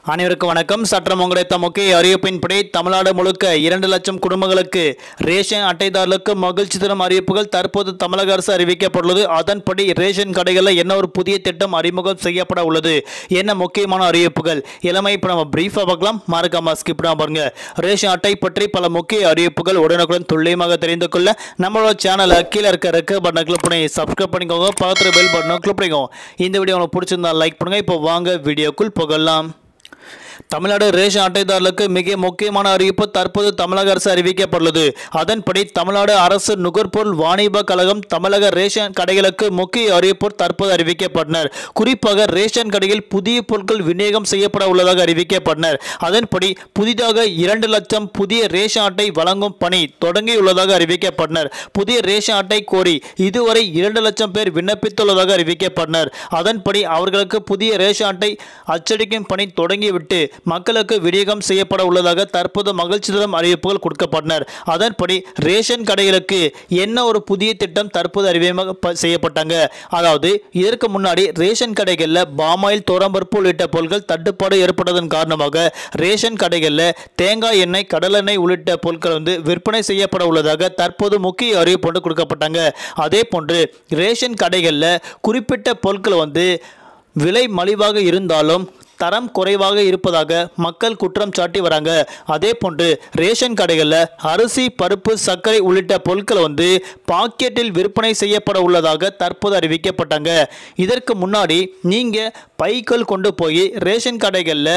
அனைவருக்கும் வணக்கம். சற்றம் கிடைத்த முக்கிய அறிவிப்பின்படி தமிழ்நாடு முழுக்க 2 லட்சம் குடும்பங்களுக்கு ரேஷன் அட்டைதாரர்களுக்கு மகிழ்ச்சி தரும் அறிவிப்புகள் தற்போது தமிழக அரசு அறிவிக்கப்பட்டுள்ளது. அதன்படி ரேஷன் கடைகளில் என்ன ஒரு புதிய திட்டம் அறிமுகம் செய்யப்பட உள்ளது, என்ன முக்கியமான அறிவிப்புகள் எல்லாமே இப்போ நம்ம பிரீஃபாக பார்க்கலாம். மறக்காம ஸ்கிப் பண்ணாம பாருங்க. ரேஷன் அட்டை பற்றி பல முக்கிய அறிவிப்புகள் உடனுக்குடன் துல்லியமாக தெரிந்து கொள்ள நம்மளோட சேனலை கீழே இருக்க ரெக்க பட்டனை கிளிக் பண்ணி சப்ஸ்கிரைப் பண்ணிக்கோங்க. பக்கத்தில் பெல் பட்டனை கிளிக் பண்ணிக்கோங்க. இந்த வீடியோ உங்களுக்கு பிடிச்சிருந்தா லைக் பண்ணுங்க. இப்போ வாங்க வீடியோக்குள் போகலாம். தமிழ்நாடு ரேஷன் அட்டைதாரர்களுக்கு மிக முக்கியமான அறிவிப்பு தற்போது தமிழக அரசு அறிவிக்கப்பட்டுள்ளது. அதன்படி தமிழ்நாடு அரசு நுகர்பொருள் வாணிப கழகம் தமிழக ரேஷன் கடைகளுக்கு முக்கிய அறிவிப்பு தற்போது அறிவிக்கப்பட்டனர். குறிப்பாக ரேஷன் கடையில் புதிய பொருட்கள் விநியோகம் செய்யப்பட உள்ளதாக அறிவிக்கப்பட்டனர். அதன்படி புதிதாக 2 லட்சம் புதிய ரேஷன் அட்டை வழங்கும் பணி தொடங்கியுள்ளதாக அறிவிக்கப்பட்டனர். புதிய ரேஷன் அட்டை கோரி இதுவரை 2 லட்சம் பேர் விண்ணப்பித்துள்ளதாக அறிவிக்கப்பட்டனர். அதன்படி அவர்களுக்கு புதிய ரேஷன் அட்டை அச்சடிக்கும் பணி தொடங்கிவிட்டு மக்களுக்கு விநியோகம் செய்யப்பட உள்ளதாக தற்போது மகிழ்ச்சி தரும் அறிவிப்புகள் கொடுக்கப்பட்டனர். அதன்படி ரேஷன் கடைகளுக்கு என்ன ஒரு புதிய திட்டம் தற்போது அறிமுகம் செய்யப்பட்டாங்க. அதாவது இதற்கு முன்னாடி ரேஷன் கடைகளில் பாமாயில், தோரம்பருப்பு உள்ளிட்ட பொருட்கள் தட்டுப்பாடு ஏற்பட்டதன் காரணமாக ரேஷன் கடைகளில் தேங்காய் எண்ணெய், கடலெண்ணெய் உள்ளிட்ட பொருட்கள் விற்பனை செய்யப்பட உள்ளதாக தற்போது முக்கிய அறிவிப்பு கொடுக்கப்பட்டாங்க. அதே போன்று ரேஷன் கடைகளில் குறிப்பிட்ட பொருட்கள் விலை மலிவாக இருந்தாலும் தரம் குறைவாக இருப்பதாக மக்கள் குற்றம் சாட்டி வராங்க. அதே போன்று ரேஷன் கடைகளில் அரிசி, பருப்பு, சர்க்கரை உள்ளிட்ட பொருட்கள் பாக்கெட்டில் விற்பனை செய்யப்பட உள்ளதாக தற்போது அறிவிக்கப்பட்டாங்க. இதற்கு முன்னாடி நீங்கள் பைக்கள் கொண்டு போய் ரேஷன் கடைகளில்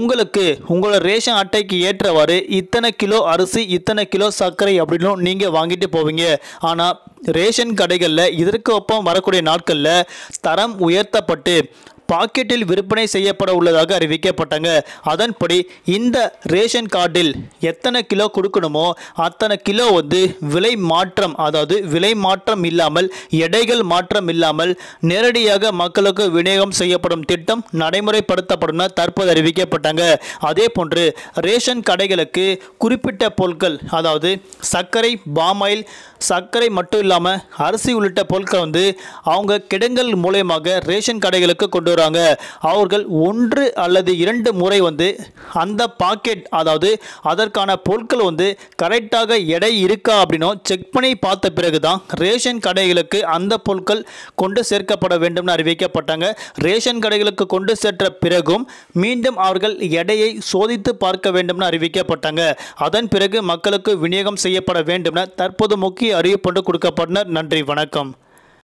உங்களோட ரேஷன் அட்டைக்கு ஏற்றவாறு இத்தனை கிலோ அரிசி, இத்தனை கிலோ சர்க்கரை அப்படின்னு நீங்கள் வாங்கிட்டு போவீங்க. ஆனால் ரேஷன் கடைகளில் இதற்கு ஒப்பம் வரக்கூடிய நாட்களில் தரம் உயர்த்தப்பட்டு பாக்கெட்டில் விற்பனை செய்யப்பட உள்ளதாக அறிவிக்கப்பட்டாங்க. அதன்படி இந்த ரேஷன் கார்டில் எத்தனை கிலோ கொடுக்கணுமோ அத்தனை கிலோ விலை மாற்றம், அதாவது விலை மாற்றம் இல்லாமல், எடைகள் மாற்றம் இல்லாமல் நேரடியாக மக்களுக்கு விநியோகம் செய்யப்படும் திட்டம் நடைமுறைப்படுத்தப்படும் தற்போது அறிவிக்கப்பட்டாங்க. அதே போன்று ரேஷன் கடைகளுக்கு குறிப்பிட்ட பொருட்கள், அதாவது சர்க்கரை, பாமாயில், சர்க்கரை மட்டும் இல்லாமல் அரிசி உள்ளிட்ட பொருட்கள் அவங்க கிடங்கள் மூலமாக ரேஷன் கடைகளுக்கு கொண்டு அவர்கள் 1 அல்லது 2 முறை அந்த பாக்கெட், அதாவது அதற்கான பொருட்கள் கரெக்டாக எடை இருக்கா அப்படின்னு செக் பண்ணி பார்த்த பிறகுதான் ரேஷன் கடைகளுக்கு அந்த பொருட்கள் கொண்டு சேர்க்கப்பட வேண்டும் அறிவிக்கப்பட்டாங்க. ரேஷன் கடைகளுக்கு கொண்டு சென்ற பிறகும் மீண்டும் அவர்கள் எடையை சோதித்து பார்க்க வேண்டும் அறிவிக்கப்பட்டாங்க. அதன் பிறகு மக்களுக்கு விநியோகம் செய்யப்பட வேண்டும் தற்போது முக்கிய அறிவிப்பு கொடுக்கப்பட்டனர். நன்றி, வணக்கம்.